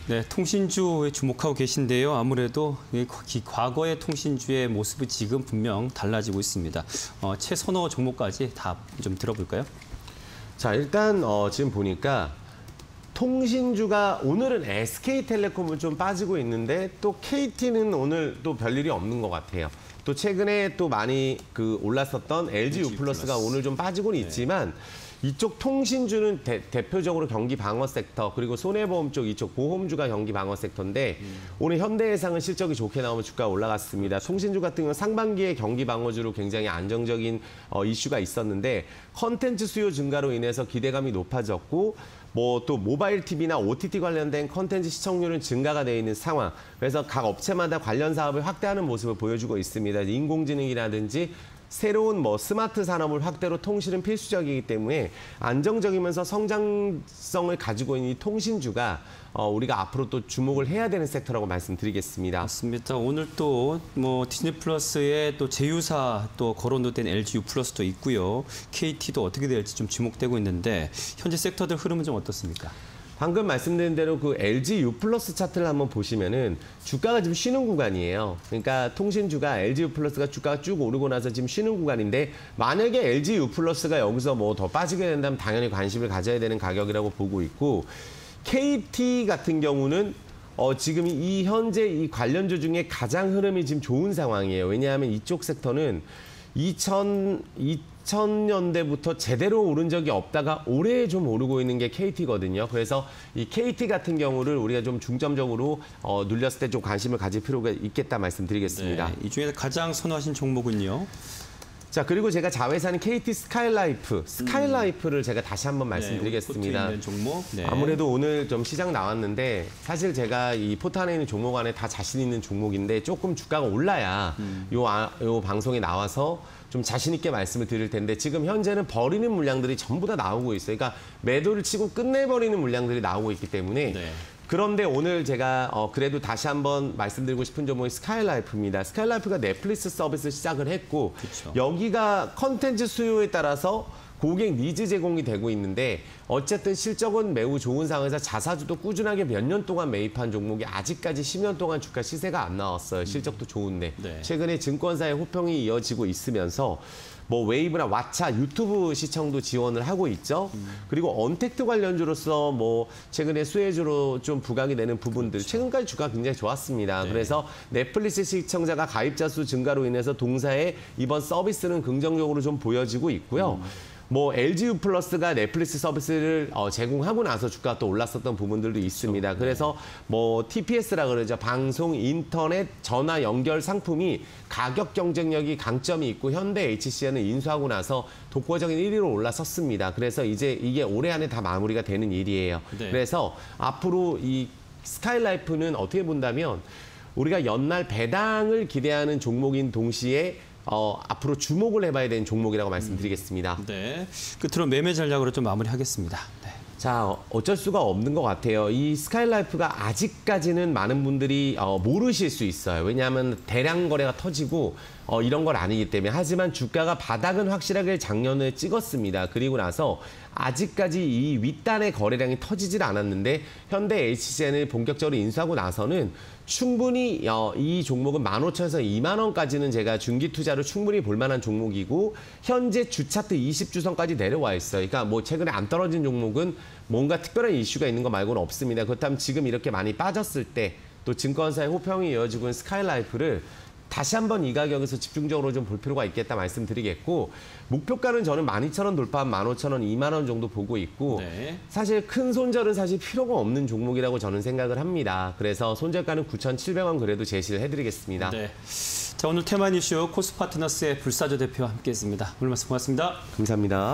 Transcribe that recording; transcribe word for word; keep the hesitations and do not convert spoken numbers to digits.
네, 통신주에 주목하고 계신데요. 아무래도 과거의 통신주의 모습이 지금 분명 달라지고 있습니다. 어, 최선호 종목까지 다 좀 들어볼까요? 자, 일단 어, 지금 보니까 통신주가 오늘은 에스케이텔레콤은 좀 빠지고 있는데 또 케이티는 오늘 또 별일이 없는 것 같아요. 또 최근에 또 많이 그 올랐었던 엘지 유플러스가 오늘 좀 빠지고는 있지만 이쪽 통신주는 대, 대표적으로 경기 방어 섹터 그리고 손해보험 쪽 이쪽 보험주가 경기 방어 섹터인데 음. 오늘 현대해상은 실적이 좋게 나오면 주가가 올라갔습니다. 통신주 같은 경우는 상반기에 경기 방어주로 굉장히 안정적인 어, 이슈가 있었는데 컨텐츠 수요 증가로 인해서 기대감이 높아졌고 뭐 또 모바일 티비나 오티티 관련된 컨텐츠 시청률은 증가가 돼 있는 상황. 그래서 각 업체마다 관련 사업을 확대하는 모습을 보여주고 있습니다. 인공지능이라든지 새로운 뭐 스마트 산업을 확대로 통신은 필수적이기 때문에 안정적이면서 성장성을 가지고 있는 이 통신주가 어, 우리가 앞으로 또 주목을 해야 되는 섹터라고 말씀드리겠습니다. 맞습니다. 오늘 또 뭐 디즈니 플러스의 또 제휴사 또 거론된 엘지 유플러스도 있고요. 케이티도 어떻게 될지 좀 주목되고 있는데 현재 섹터들 흐름은 좀 어떻습니까? 방금 말씀드린 대로 그 엘지 유플러스 차트를 한번 보시면은 주가가 지금 쉬는 구간이에요. 그러니까 통신주가 엘지 유플러스가 주가가 쭉 오르고 나서 지금 쉬는 구간인데 만약에 엘지 유플러스가 여기서 뭐 더 빠지게 된다면 당연히 관심을 가져야 되는 가격이라고 보고 있고 케이티 같은 경우는 어 지금 이 현재 이 관련주 중에 가장 흐름이 지금 좋은 상황이에요. 왜냐하면 이쪽 섹터는 이천 년대부터 제대로 오른 적이 없다가 올해 좀 오르고 있는 게 케이티거든요. 그래서 이 케이티 같은 경우를 우리가 좀 중점적으로 어, 눌렸을 때 좀 관심을 가질 필요가 있겠다 말씀드리겠습니다. 네, 이 중에서 가장 선호하신 종목은요? 자, 그리고 제가 자회사는 케이티 스카이라이프, 스카이라이프를 음. 제가 다시 한번 말씀드리겠습니다. 네, 있는 종목. 네. 아무래도 오늘 좀 시장 나왔는데 사실 제가 이 포트 안에 있는 종목 안에 다 자신 있는 종목인데 조금 주가가 올라야 음. 요, 아, 요 방송에 나와서 좀 자신 있게 말씀을 드릴 텐데 지금 현재는 버리는 물량들이 전부 다 나오고 있어요. 그러니까 매도를 치고 끝내버리는 물량들이 나오고 있기 때문에 네. 그런데 오늘 제가 어 그래도 다시 한번 말씀드리고 싶은 종목이 스카이라이프입니다. 스카이라이프가 넷플릭스 서비스 시작을 했고 그쵸. 여기가 컨텐츠 수요에 따라서 고객 니즈 제공이 되고 있는데 어쨌든 실적은 매우 좋은 상황에서 자사주도 꾸준하게 몇 년 동안 매입한 종목이 아직까지 십 년 동안 주가 시세가 안 나왔어요. 실적도 좋은데 네. 최근에 증권사의 호평이 이어지고 있으면서 뭐 웨이브나 왓챠, 유튜브 시청도 지원을 하고 있죠. 음. 그리고 언택트 관련주로서 뭐 최근에 수혜주로 좀 부각이 되는 부분들 그렇죠. 최근까지 주가가 굉장히 좋았습니다. 네. 그래서 넷플릭스 시청자가 가입자 수 증가로 인해서 동사의 이번 서비스는 긍정적으로 좀 보여지고 있고요. 음. 뭐 엘지 유플러스가 넷플릭스 서비스를 어, 제공하고 나서 주가가 또 올랐었던 부분들도 있습니다. 그렇죠. 그래서 뭐 티피에스라 그러죠. 방송, 인터넷, 전화 연결 상품이 가격 경쟁력이 강점이 있고 현대 에이치씨엘은 인수하고 나서 독보적인 일 위로 올라섰습니다. 그래서 이제 이게 올해 안에 다 마무리가 되는 일이에요. 네. 그래서 앞으로 이 스카이라이프는 어떻게 본다면 우리가 연말 배당을 기대하는 종목인 동시에 어, 앞으로 주목을 해봐야 되는 종목이라고 말씀드리겠습니다. 음, 네, 끝으로 매매 전략으로 좀 마무리하겠습니다. 네. 자, 어쩔 수가 없는 것 같아요. 이 스카이라이프가 아직까지는 많은 분들이 어, 모르실 수 있어요. 왜냐하면 대량 거래가 터지고 어, 이런 건 아니기 때문에. 하지만 주가가 바닥은 확실하게 작년에 찍었습니다. 그리고 나서 아직까지 이 윗단의 거래량이 터지질 않았는데 현대 에이치씨엘을 본격적으로 인수하고 나서는 충분히 어, 이 종목은 만 오천에서 이만 원까지는 제가 중기 투자로 충분히 볼 만한 종목이고 현재 주차트 이십 주선까지 내려와 있어요. 그러니까 뭐 최근에 안 떨어진 종목은 뭔가 특별한 이슈가 있는 거 말고는 없습니다. 그렇다면 지금 이렇게 많이 빠졌을 때 또 증권사의 호평이 이어지고 있는 스카이라이프를 다시 한번 이 가격에서 집중적으로 좀 볼 필요가 있겠다 말씀드리겠고 목표가는 저는 만 이천 원 돌파한 만 오천 원, 이만 원 정도 보고 있고 네. 사실 큰 손절은 사실 필요가 없는 종목이라고 저는 생각을 합니다. 그래서 손절가는 구천칠백 원 그래도 제시를 해드리겠습니다. 네. 자, 오늘 테마 이슈 코스파트너스의 불사조 대표와 함께했습니다. 오늘 말씀 고맙습니다. 감사합니다.